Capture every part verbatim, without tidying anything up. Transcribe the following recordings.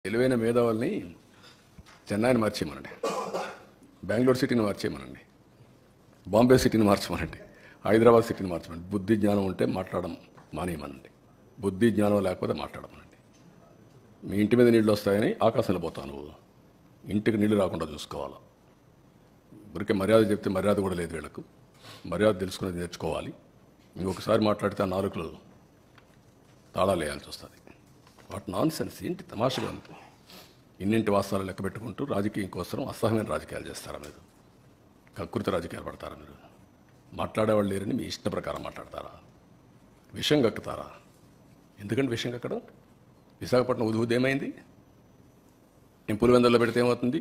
తెలివైన మేధావుల్ని చెన్నైని మార్చేయమనండి, బెంగళూరు సిటీని మార్చేయమనండి, బాంబే సిటీని మార్చమనండి, హైదరాబాద్ సిటీని మార్చమనండి. బుద్ధి జ్ఞానం ఉంటే మాట్లాడడం మానేయమనండి. బుద్ధి జ్ఞానం లేకపోతే మాట్లాడమనండి. మీ ఇంటి మీద నీళ్ళు వస్తాయని ఆకాశంలో పోతాను, ఇంటికి నీళ్లు రాకుండా చూసుకోవాలి. ఊరికే మర్యాద చెప్తే మర్యాద కూడా లేదు వీళ్ళకు. మర్యాద తెలుసుకునేది నేర్చుకోవాలి. ఇంకొకసారి మాట్లాడితే ఆ నాలుగులు తాళాలు వేయాల్సి వస్తుంది. వాట్ నాన్ సెన్స్, ఏంటి తమాషగా ఉంది. ఇన్నింటి వాస్తవాలు లెక్క పెట్టుకుంటూ రాజకీయం కోసం అసహ్యమైన రాజకీయాలు చేస్తారా మీరు? కకృతి రాజకీయాలు పడతారా మీరు? మాట్లాడేవాళ్ళు లేరని మీ ఇష్ట ప్రకారం మాట్లాడతారా? విషం కక్కుతారా? ఎందుకంటే విషం కక్కడం? విశాఖపట్నం ఉది ఏమైంది? నేను పులివెందుల్లో పెడితే ఏమవుతుంది?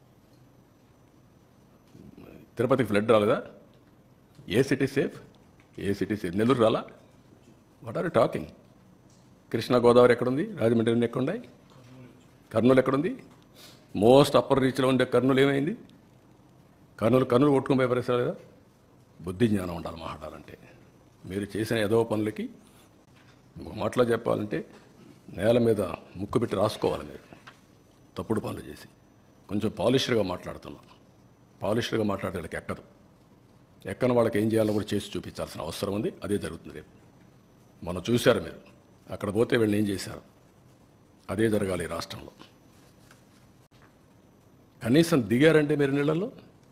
తిరుపతికి ఫ్లడ్ రాలేదా? ఏ సిటీ సేఫ్? ఏ సిటీ సేఫ్? నెల్లూరు రాలా? What are you talking? Krishna Godavari ఎక్కడుంది? రాజమండ్రి ఎక్కడున్నాయి? కర్నూలు ఎక్కడుంది? మోస్ట్ అప్పర్ రీచ్లో ఉండే కర్నూలు ఏమైంది? కర్నూలు కర్నూలు కొట్టుకుని పోయే పరిస్థితి లేదా? బుద్ధి జ్ఞానం ఉండాలి మాట్లాడాలంటే. మీరు చేసిన ఏదో పనులకి మాటలో చెప్పాలంటే నేల మీద ముక్కు పెట్టి రాసుకోవాలి. మీరు తప్పుడు పనులు చేసి కొంచెం పాలిష్డ్గా మాట్లాడుతున్నాం. పాలిష్డ్గా మాట్లాడే వాళ్ళకి ఎక్కదు. ఎక్కని వాళ్ళకి ఏం చేయాలో కూడా చేసి చూపించాల్సిన అవసరం ఉంది. అదే జరుగుతుంది రేపు. మనం చూశారు మీరు అక్కడ పోతే వీళ్ళని ఏం చేశారు. అదే జరగాలి ఈ రాష్ట్రంలో. కనీసం దిగారంటే మీరు నీళ్ళల్లో.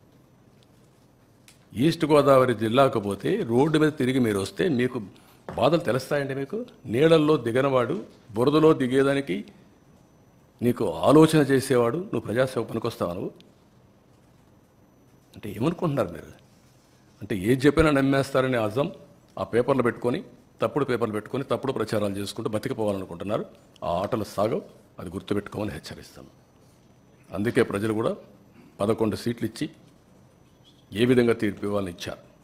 ఈస్ట్ గోదావరి జిల్లాకు పోతే రోడ్డు మీద తిరిగి మీరు వస్తే మీకు బాధలు తెలుస్తాయండి. మీకు నీళ్ళల్లో దిగనవాడు, బురదలో దిగేదానికి నీకు ఆలోచన చేసేవాడు నువ్వు ప్రజాసేవ పనికొస్తావు నువ్వు అంటే ఏమనుకుంటున్నారు మీరు? అంటే ఏది చెప్పినా నమ్మేస్తారని అజం ఆ పేపర్లు పెట్టుకొని, తప్పుడు పేపర్లు పెట్టుకొని తప్పుడు ప్రచారాలు చేసుకుంటూ బతికిపోవాలనుకుంటున్నారు. ఆ ఆటలు సాగవు, అది గుర్తుపెట్టుకోమని హెచ్చరిస్తాను. అందుకే ప్రజలు కూడా పదకొండు సీట్లు ఇచ్చి ఏ విధంగా తీర్పు ఇవ్వాలని ఇచ్చారు.